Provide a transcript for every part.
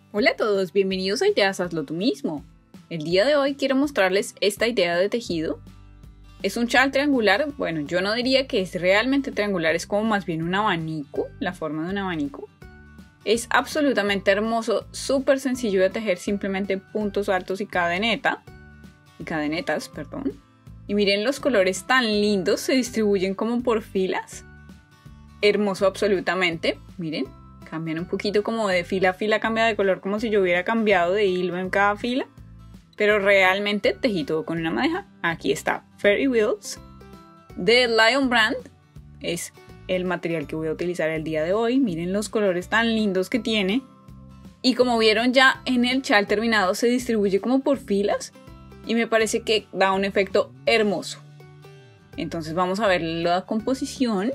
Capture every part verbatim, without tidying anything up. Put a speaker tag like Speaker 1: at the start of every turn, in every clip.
Speaker 1: Hola a todos, bienvenidos a Ideas Hazlo Tú Mismo. El día de hoy quiero mostrarles esta idea de tejido. Es un chal triangular, bueno, yo no diría que es realmente triangular, es como más bien un abanico, la forma de un abanico. Es absolutamente hermoso, súper sencillo de tejer, simplemente puntos altos y cadeneta, y cadenetas, perdón. Y miren los colores tan lindos, se distribuyen como por filas. Hermoso absolutamente, miren. Cambian un poquito como de fila a fila, cambia de color como si yo hubiera cambiado de hilo en cada fila. Pero realmente tejí todo con una madeja. Aquí está Fairy Wheels de Lion Brand. Es el material que voy a utilizar el día de hoy. Miren los colores tan lindos que tiene. Y como vieron ya en el chal terminado se distribuye como por filas. Y me parece que da un efecto hermoso. Entonces vamos a ver la composición.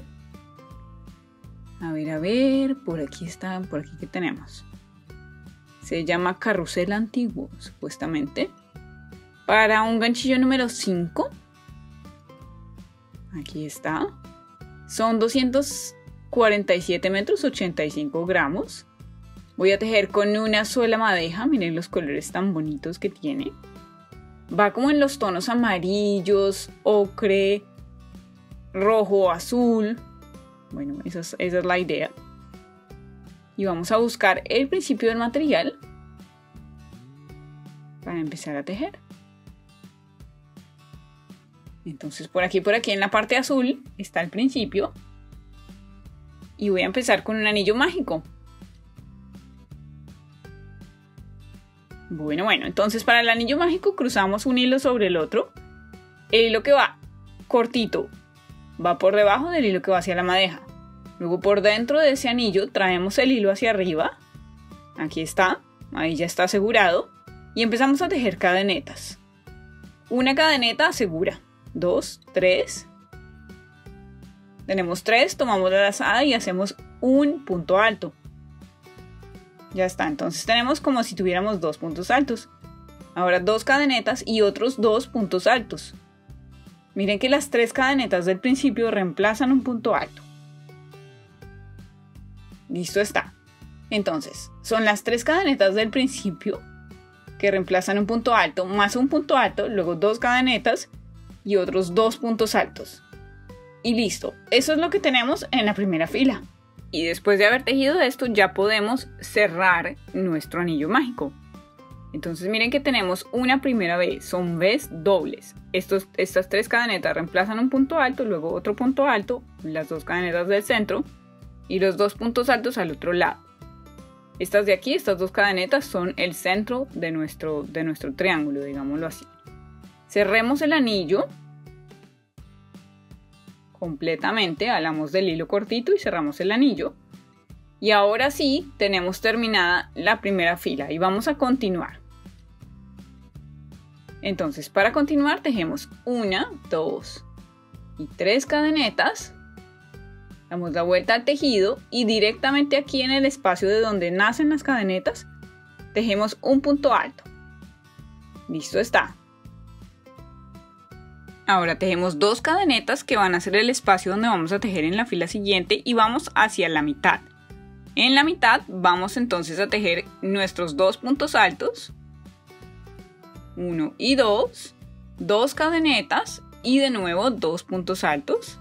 Speaker 1: A ver, a ver, por aquí está, por aquí que tenemos. Se llama carrusel antiguo, supuestamente. Para un ganchillo número cinco. Aquí está. Son doscientos cuarenta y siete metros, ochenta y cinco gramos. Voy a tejer con una sola madeja. Miren los colores tan bonitos que tiene. Va como en los tonos amarillos, ocre, rojo, azul. Bueno, esa es, esa es la idea. Y vamos a buscar el principio del material para empezar a tejer. Entonces por aquí, por aquí en la parte azul está el principio. Y voy a empezar con un anillo mágico. Bueno, bueno, entonces para el anillo mágico cruzamos un hilo sobre el otro. El hilo que va cortito va por debajo del hilo que va hacia la madeja. Luego por dentro de ese anillo traemos el hilo hacia arriba. Aquí está, ahí ya está asegurado. Y empezamos a tejer cadenetas. Una cadeneta asegura. Dos, tres. Tenemos tres, tomamos la lazada y hacemos un punto alto. Ya está, entonces tenemos como si tuviéramos dos puntos altos. Ahora dos cadenetas y otros dos puntos altos. Miren que las tres cadenetas del principio reemplazan un punto alto. Listo está. Entonces, son las tres cadenetas del principio que reemplazan un punto alto, más un punto alto, luego dos cadenetas y otros dos puntos altos. Y listo. Eso es lo que tenemos en la primera fila. Y después de haber tejido esto, ya podemos cerrar nuestro anillo mágico. Entonces miren que tenemos una primera vez, son V's dobles. Estos, estas tres cadenetas reemplazan un punto alto, luego otro punto alto, las dos cadenetas del centro y los dos puntos altos al otro lado. Estas de aquí, estas dos cadenetas son el centro de nuestro, de nuestro triángulo, digámoslo así. Cerremos el anillo completamente, jalamos del hilo cortito y cerramos el anillo. Y ahora sí tenemos terminada la primera fila y vamos a continuar. Entonces para continuar tejemos una, dos y tres cadenetas. Damos la vuelta al tejido y directamente aquí en el espacio de donde nacen las cadenetas tejemos un punto alto. Listo está. Ahora tejemos dos cadenetas que van a ser el espacio donde vamos a tejer en la fila siguiente y vamos hacia la mitad. En la mitad vamos entonces a tejer nuestros dos puntos altos. Uno y dos. Dos cadenetas y de nuevo dos puntos altos.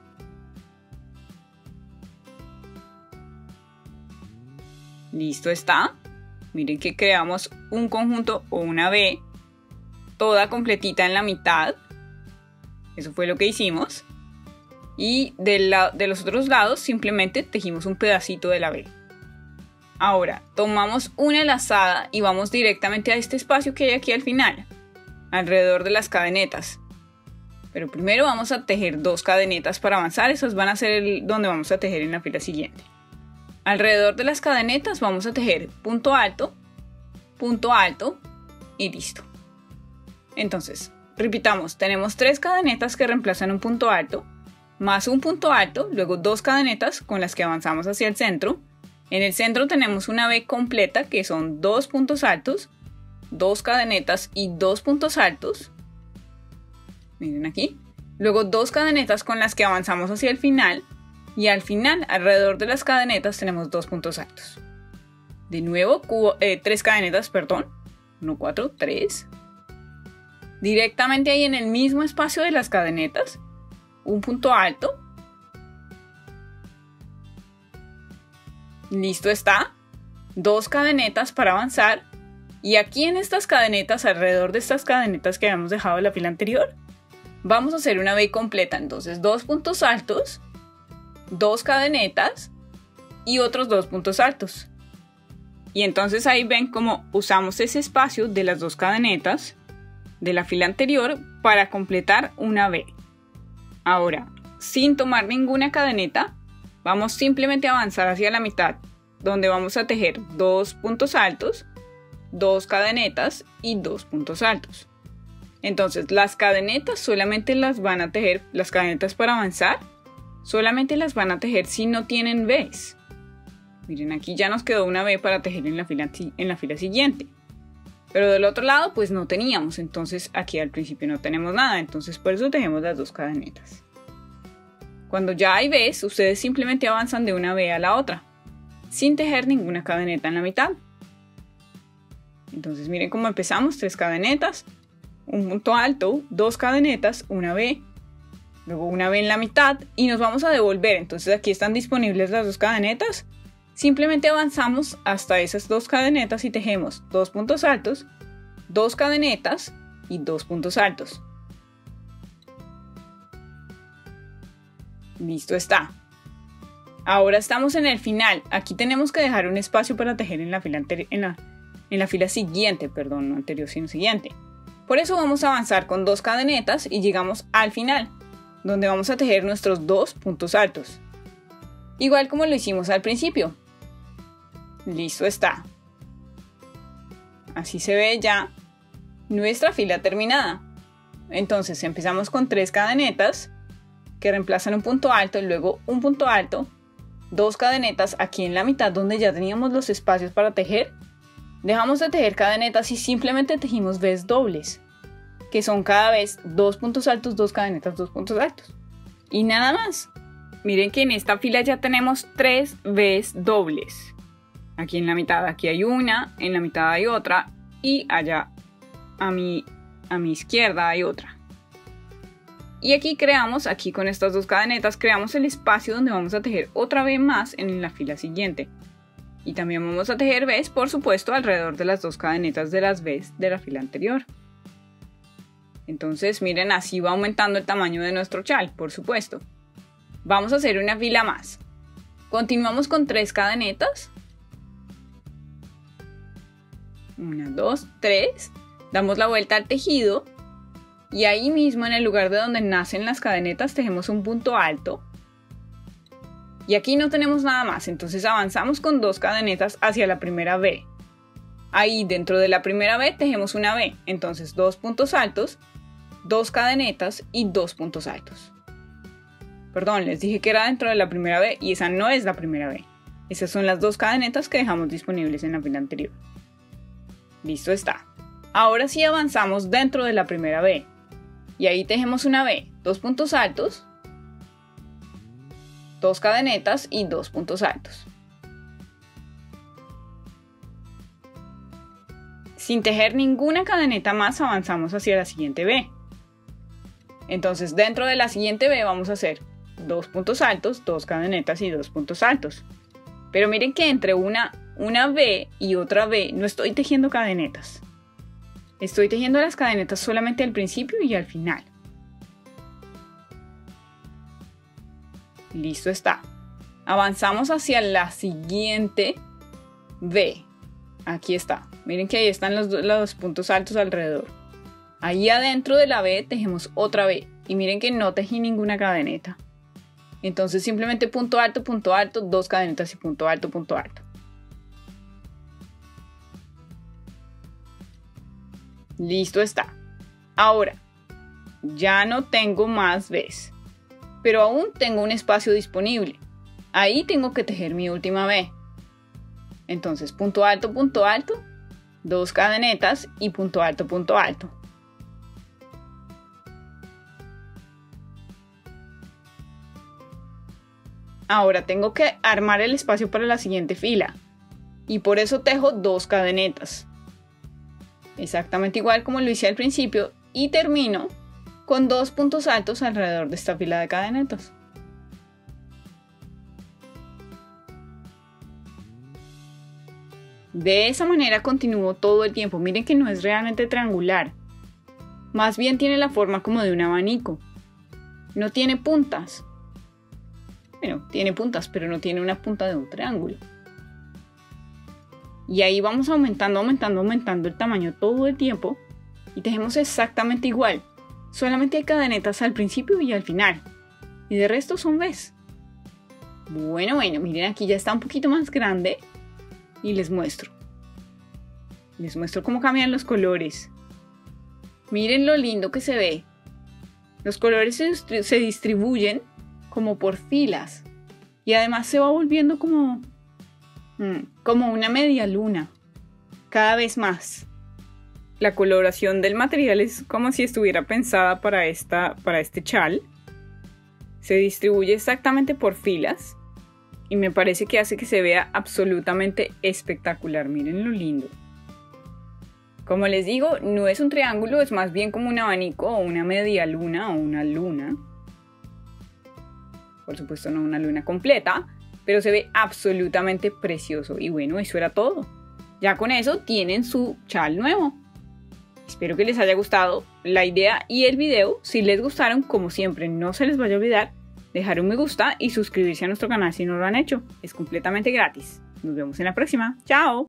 Speaker 1: Listo está. Miren que creamos un conjunto o una V toda completita en la mitad. Eso fue lo que hicimos. Y de, la, de los otros lados simplemente tejimos un pedacito de la V. Ahora tomamos una lazada y vamos directamente a este espacio que hay aquí al final, alrededor de las cadenetas. Pero primero vamos a tejer dos cadenetas para avanzar. Esas van a ser el, donde vamos a tejer en la fila siguiente. Alrededor de las cadenetas vamos a tejer punto alto, punto alto y listo. Entonces, repitamos, tenemos tres cadenetas que reemplazan un punto alto, más un punto alto, luego dos cadenetas con las que avanzamos hacia el centro. En el centro tenemos una V completa que son dos puntos altos, dos cadenetas y dos puntos altos. Miren aquí. Luego dos cadenetas con las que avanzamos hacia el final. Y al final, alrededor de las cadenetas, tenemos dos puntos altos. De nuevo, cubo, eh, tres cadenetas, perdón. uno, cuatro, tres. Directamente ahí en el mismo espacio de las cadenetas, un punto alto. Listo está. Dos cadenetas para avanzar. Y aquí en estas cadenetas, alrededor de estas cadenetas que habíamos dejado en la fila anterior, vamos a hacer una V completa. Entonces, dos puntos altos, dos cadenetas y otros dos puntos altos. Y entonces ahí ven cómo usamos ese espacio de las dos cadenetas de la fila anterior para completar una V. Ahora, sin tomar ninguna cadeneta, vamos simplemente a avanzar hacia la mitad, donde vamos a tejer dos puntos altos, dos cadenetas y dos puntos altos. Entonces las cadenetas solamente las van a tejer, las cadenetas para avanzar, solamente las van a tejer si no tienen V's. Miren, aquí ya nos quedó una V para tejer en la fila, en la fila siguiente. Pero del otro lado pues no teníamos, entonces aquí al principio no tenemos nada, entonces por eso tejemos las dos cadenetas. Cuando ya hay V's, ustedes simplemente avanzan de una V a la otra, sin tejer ninguna cadeneta en la mitad. Entonces miren cómo empezamos, tres cadenetas, un punto alto, dos cadenetas, una V, luego una V en la mitad y nos vamos a devolver. Entonces aquí están disponibles las dos cadenetas. Simplemente avanzamos hasta esas dos cadenetas y tejemos dos puntos altos, dos cadenetas y dos puntos altos. Listo está. Ahora estamos en el final. Aquí tenemos que dejar un espacio para tejer en la fila anterior, en la, en la fila siguiente, perdón, no anterior sino siguiente. Por eso vamos a avanzar con dos cadenetas y llegamos al final, donde vamos a tejer nuestros dos puntos altos. Igual como lo hicimos al principio. Listo está. Así se ve ya nuestra fila terminada. Entonces empezamos con tres cadenetas que reemplazan un punto alto y luego un punto alto, dos cadenetas aquí en la mitad donde ya teníamos los espacios para tejer. Dejamos de tejer cadenetas y simplemente tejimos V's dobles, que son cada vez dos puntos altos, dos cadenetas, dos puntos altos. Y nada más. Miren que en esta fila ya tenemos tres V's dobles. Aquí en la mitad, aquí hay una, en la mitad hay otra y allá a mi, a mi izquierda hay otra. Y aquí creamos, aquí con estas dos cadenetas, creamos el espacio donde vamos a tejer otra V más en la fila siguiente. Y también vamos a tejer V's, por supuesto, alrededor de las dos cadenetas de las V's de la fila anterior. Entonces, miren, así va aumentando el tamaño de nuestro chal, por supuesto. Vamos a hacer una fila más. Continuamos con tres cadenetas. Una, dos, tres. Damos la vuelta al tejido. Y ahí mismo, en el lugar de donde nacen las cadenetas, tejemos un punto alto. Y aquí no tenemos nada más, entonces avanzamos con dos cadenetas hacia la primera V. Ahí dentro de la primera V tejemos una V, entonces dos puntos altos, dos cadenetas y dos puntos altos. Perdón, les dije que era dentro de la primera V y esa no es la primera V. Esas son las dos cadenetas que dejamos disponibles en la fila anterior. Listo está. Ahora sí avanzamos dentro de la primera V. Y ahí tejemos una V, dos puntos altos, dos cadenetas y dos puntos altos. Sin tejer ninguna cadeneta más avanzamos hacia la siguiente V. Entonces dentro de la siguiente V vamos a hacer dos puntos altos, dos cadenetas y dos puntos altos. Pero miren que entre una, una V y otra V no estoy tejiendo cadenetas. Estoy tejiendo las cadenetas solamente al principio y al final. Listo está. Avanzamos hacia la siguiente V. Aquí está. Miren que ahí están los, los puntos altos alrededor. Ahí adentro de la V tejemos otra V. Y miren que no tejí ninguna cadeneta. Entonces simplemente punto alto, punto alto, dos cadenetas y punto alto, punto alto. Listo está. Ahora, ya no tengo más V's, pero aún tengo un espacio disponible. Ahí tengo que tejer mi última V. Entonces, punto alto, punto alto, dos cadenetas y punto alto, punto alto. Ahora tengo que armar el espacio para la siguiente fila. y por eso tejo dos cadenetas. Exactamente igual como lo hice al principio y termino con dos puntos altos alrededor de esta fila de cadenetas. De esa manera continúo todo el tiempo. Miren que no es realmente triangular. Más bien tiene la forma como de un abanico. No tiene puntas. Bueno, tiene puntas, pero no tiene una punta de un triángulo. Y ahí vamos aumentando, aumentando, aumentando el tamaño todo el tiempo. Y tejemos exactamente igual. Solamente hay cadenetas al principio y al final. Y de resto son V's. Bueno, bueno, miren aquí ya está un poquito más grande. Y les muestro. Les muestro cómo cambian los colores. Miren lo lindo que se ve. Los colores se, se distribuyen como por filas. Y además se va volviendo como, como una media luna. Cada vez más. La coloración del material es como si estuviera pensada para, esta, para este chal. Se distribuye exactamente por filas. Y me parece que hace que se vea absolutamente espectacular. Miren lo lindo. Como les digo, no es un triángulo, es más bien como un abanico o una media luna o una luna. Por supuesto no una luna completa, pero se ve absolutamente precioso. Y bueno, eso era todo. Ya con eso tienen su chal nuevo. Espero que les haya gustado la idea y el video. Si les gustaron, como siempre, no se les vaya a olvidar dejar un me gusta y suscribirse a nuestro canal si no lo han hecho. Es completamente gratis. Nos vemos en la próxima. ¡Chao!